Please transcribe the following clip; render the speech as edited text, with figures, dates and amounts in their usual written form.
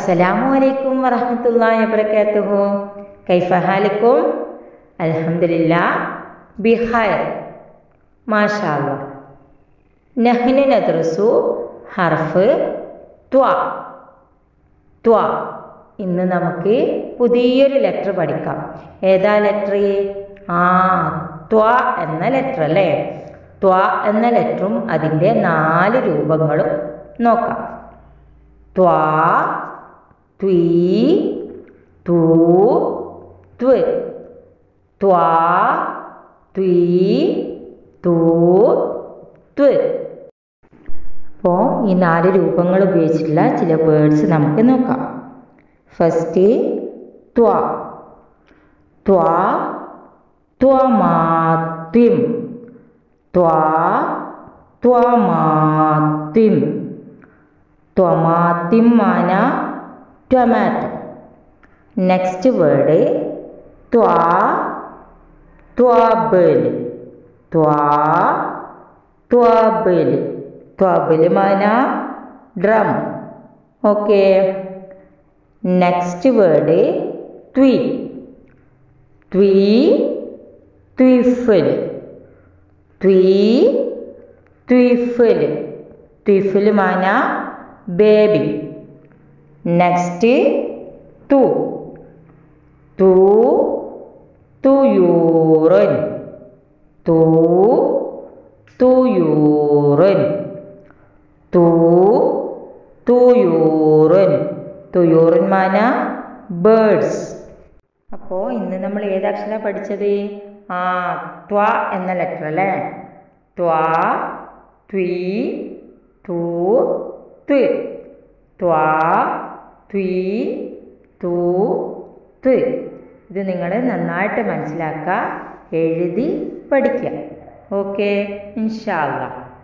अस्सलामुअलैकुम वरहमतुल्लाहि वबरकातुहू। कैफ़ हालकुम? अल्हम्दुलिल्लाह बिखैर माशाअल्लाह। नह്नु नदറുസു ഹർഫ് ത്വ. ത്വ. ഇന്ന് നമുക്ക് പുതിയൊരു ലെറ്റർ പഠിക്കാം. ഏതാ ലെറ്റർ? ത്വ എന്ന ലെറ്റർ അല്ലേ? ത്വ എന്ന ലെറ്ററും അതിൻ്റെ 4 രൂപങ്ങളും നോക്കാം. ത്വ, ത്വീ, തു, ത്വ്. ത്വ, ത്വീ, തു, ത്വ്. അപ്പോൾ ഈ 4 രൂപങ്ങൾ ഉപയോഗിച്ചിട്ടുള്ള ചില വേർഡ്സ് നമുക്ക് നോക്കാം. ഫസ്റ്റ് ത്വ. ത്വ, ത്വമാത്വിം. ത്വ, ത്വമാത്വിം. ത്വമാത്വിം മാന ടൊമാറ്റോ. നെക്സ്റ്റ് വേർഡ് ത്വ, ത്വബൽ. ത്വ, ത്വബൽ. ത്വബൽ മാന ഡ്രം. ഓക്കെ. നെക്സ്റ്റ് വേർഡ് ത്വി. ത്വീ, ത്വിഫൽ. ത്വീ, ത്വിഫൽ. ത്വിഫൽ മാന ബേബി. നെക്സ്റ്റ് തു. തു, തുയൂറൻ. തു, തുയൂറൻ. തു, തുയൂറൻ. തുയൂറൻ മാന ബേർഡ്സ്. അപ്പോൾ ഇന്ന് നമ്മൾ ഏതക്ഷരം പഠിച്ചത്? ത്വ എന്ന ലെറ്റർ അല്ലേ? ത്വ, ത്വീ, തു, ത്വ്. ത്വ, ത്വീ, തു, ത്വ്. ഇത് നിങ്ങൾ നന്നായിട്ട് മനസ്സിലാക്കുക, എഴുതി പഠിക്കുക. ഓക്കെ, ഇൻഷാ അല്ലാഹ്.